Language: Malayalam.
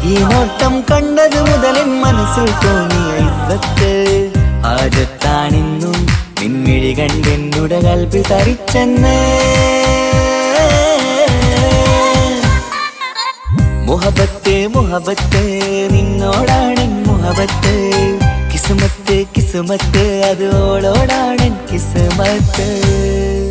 ഈ നോട്ടം കണ്ടത് മുതലൻ മനസ്സിൽ തോന്നിയ ഇസ്സത്ത് ആജത്താണിന്നും നിൻമിഴി കണ്ടെന്നുടെ കൽബിൽ തരിച്ചെന്ന് മുഹബത്ത് മുഹബത്ത് നിന്നോടാണെൻ മുഹബത്ത് കിസ്മത്ത് കിസ്മത്ത് അത് ഓളോടാണെൻ കിസ്മത്ത്